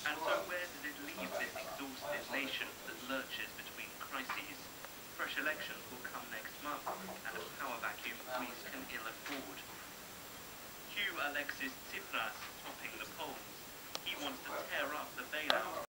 And so where does it leave this exhausted nation that lurches between crises? Fresh elections will come next month, and a power vacuum Greece can ill afford. Cue Alexis Tsipras topping the polls. He wants to tear up the bailout